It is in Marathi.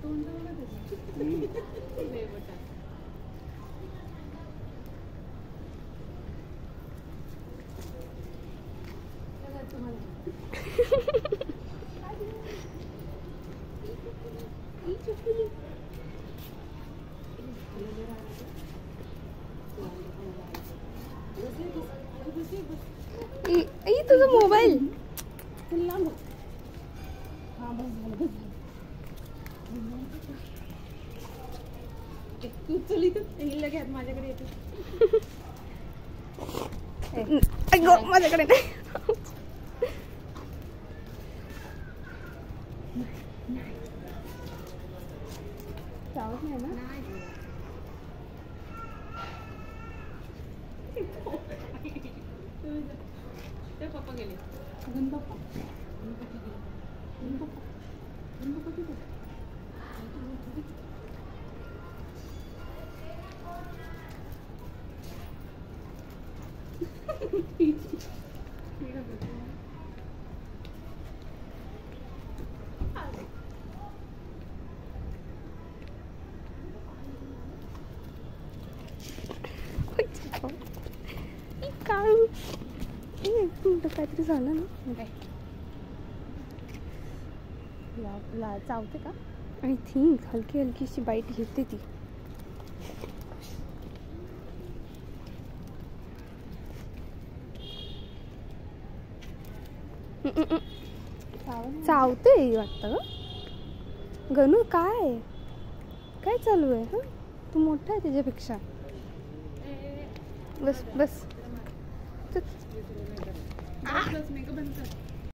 तुझा मोबाईल तू चल इथं लगेच माझ्याकडे येते. माझ्याकडे नाही. चावत नाही ना. पप्पा गेले. गणपप्पा काहीतरी झालं ना. काय चावते का? आय थिंक हलकी हलकीशी बाईट घेते ती. चावते वाटतं गणू. काय काय चालू आहे? हा तू मोठा आहे त्याच्यापेक्षा. बस बस.